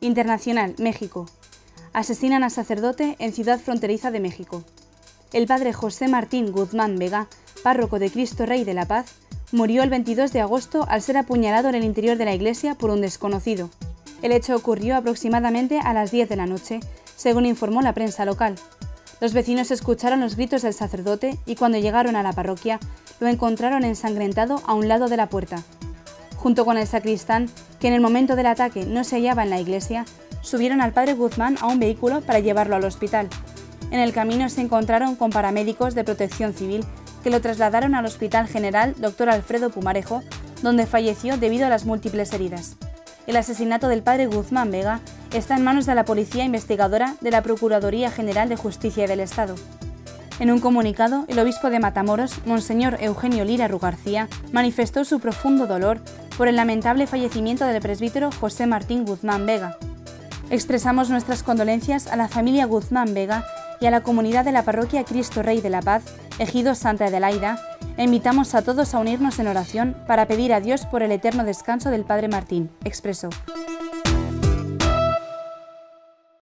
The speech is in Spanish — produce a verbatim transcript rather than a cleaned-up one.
Internacional, México. Asesinan a sacerdote en ciudad fronteriza de México. El padre José Martín Guzmán Vega, párroco de Cristo Rey de la Paz, murió el veintidós de agosto al ser apuñalado en el interior de la iglesia por un desconocido. El hecho ocurrió aproximadamente a las diez de la noche, según informó la prensa local. Los vecinos escucharon los gritos del sacerdote y cuando llegaron a la parroquia, lo encontraron ensangrentado a un lado de la puerta. Junto con el sacristán, que en el momento del ataque no se hallaba en la iglesia, subieron al padre Guzmán a un vehículo para llevarlo al hospital. En el camino se encontraron con paramédicos de Protección Civil que lo trasladaron al Hospital General doctor Alfredo Pumarejo, donde falleció debido a las múltiples heridas. El asesinato del padre Guzmán Vega está en manos de la Policía Investigadora de la Procuraduría General de Justicia del Estado. En un comunicado, el obispo de Matamoros, Monseñor Eugenio Lira Rugarcía, manifestó su profundo dolor por el lamentable fallecimiento del presbítero José Martín Guzmán Vega. Expresamos nuestras condolencias a la familia Guzmán Vega y a la comunidad de la parroquia Cristo Rey de la Paz, Ejido Santa Adelaida, e invitamos a todos a unirnos en oración para pedir a Dios por el eterno descanso del padre Martín, expresó.